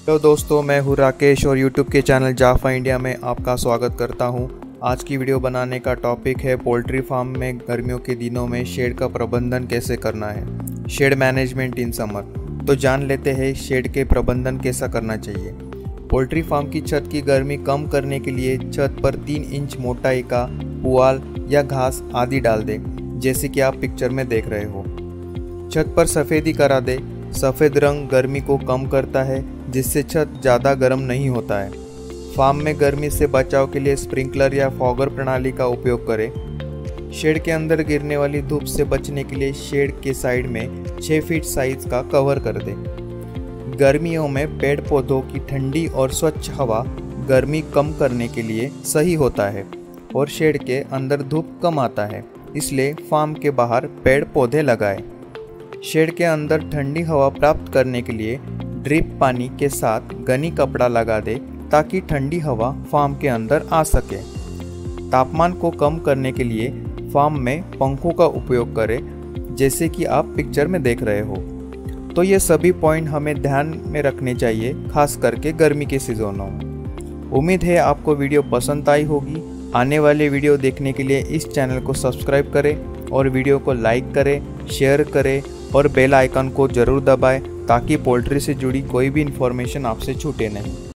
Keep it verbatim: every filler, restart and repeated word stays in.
Hello दोस्तों, मैं हूँ राकेश और यूट्यूब के चैनल जाफा इंडिया में आपका स्वागत करता हूँ। आज की वीडियो बनाने का टॉपिक है पोल्ट्री फार्म में गर्मियों के दिनों में शेड का प्रबंधन कैसे करना है, शेड मैनेजमेंट इन समर। तो जान लेते हैं शेड के प्रबंधन कैसा करना चाहिए। पोल्ट्री फार्म की छत की गर्मी कम करने के लिए छत पर तीन इंच मोटाई का पुआल या घास आदि डाल दें, जैसे कि आप पिक्चर में देख रहे हो। छत पर सफ़ेदी करा दे। सफ़ेद रंग गर्मी को कम करता है, जिससे छत ज़्यादा गर्म नहीं होता है। फार्म में गर्मी से बचाव के लिए स्प्रिंकलर या फॉगर प्रणाली का उपयोग करें। शेड के अंदर गिरने वाली धूप से बचने के लिए शेड के साइड में छः फीट साइज का कवर कर दें। गर्मियों में पेड़ पौधों की ठंडी और स्वच्छ हवा गर्मी कम करने के लिए सही होता है और शेड के अंदर धूप कम आता है, इसलिए फार्म के बाहर पेड़ पौधे लगाएं। शेड के अंदर ठंडी हवा प्राप्त करने के लिए ड्रिप पानी के साथ गनी कपड़ा लगा दे, ताकि ठंडी हवा फार्म के अंदर आ सके। तापमान को कम करने के लिए फार्म में पंखों का उपयोग करें, जैसे कि आप पिक्चर में देख रहे हो। तो ये सभी पॉइंट हमें ध्यान में रखने चाहिए, खास करके गर्मी के सीजनों में। उम्मीद है आपको वीडियो पसंद आई होगी। आने वाले वीडियो देखने के लिए इस चैनल को सब्सक्राइब करें और वीडियो को लाइक करें, शेयर करें और बेल आइकन को ज़रूर दबाएं, ताकि पोल्ट्री से जुड़ी कोई भी इन्फॉर्मेशन आपसे छूटे नहीं।